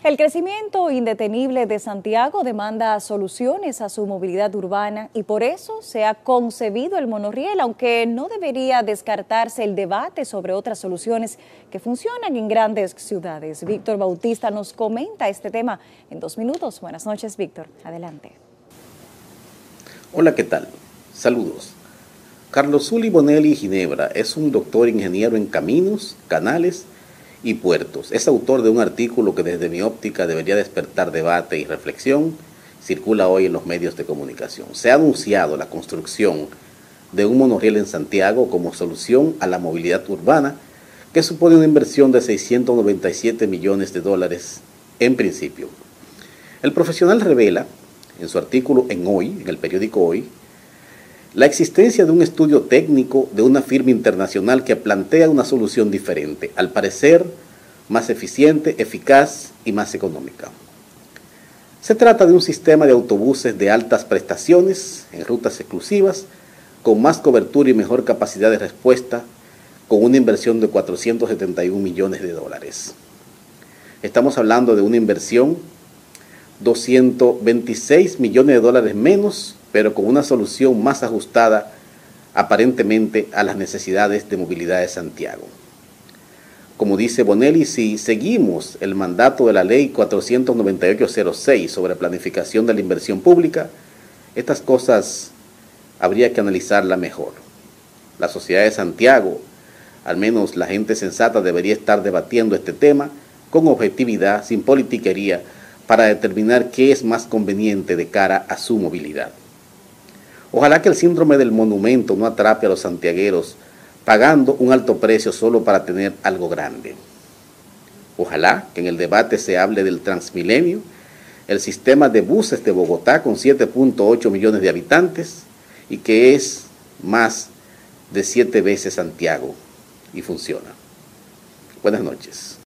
El crecimiento indetenible de Santiago demanda soluciones a su movilidad urbana y por eso se ha concebido el monorriel, aunque no debería descartarse el debate sobre otras soluciones que funcionan en grandes ciudades. Víctor Bautista nos comenta este tema en 2 minutos. Buenas noches, Víctor. Adelante. Hola, ¿qué tal? Saludos. Carlos Zuli Bonelli Ginebra es un doctor ingeniero en caminos, canales y puertos. Es autor de un artículo que desde mi óptica debería despertar debate y reflexión. Circula hoy en los medios de comunicación. Se ha anunciado la construcción de un monorriel en Santiago como solución a la movilidad urbana, que supone una inversión de 697 millones de dólares en principio. El profesional revela en su artículo en Hoy, en el periódico Hoy, la existencia de un estudio técnico de una firma internacional que plantea una solución diferente, al parecer más eficiente, eficaz y más económica. Se trata de un sistema de autobuses de altas prestaciones en rutas exclusivas, con más cobertura y mejor capacidad de respuesta, con una inversión de 471 millones de dólares. Estamos hablando de una inversión 226 millones de dólares menos, pero con una solución más ajustada aparentemente a las necesidades de movilidad de Santiago. Como dice Bonelli, si seguimos el mandato de la ley 498/06 sobre planificación de la inversión pública, estas cosas habría que analizarlas mejor. La sociedad de Santiago, al menos la gente sensata, debería estar debatiendo este tema con objetividad, sin politiquería, para determinar qué es más conveniente de cara a su movilidad. Ojalá que el síndrome del monumento no atrape a los santiagueros pagando un alto precio solo para tener algo grande. Ojalá que en el debate se hable del Transmilenio, el sistema de buses de Bogotá con 7.8 millones de habitantes y que es más de 7 veces Santiago y funciona. Buenas noches.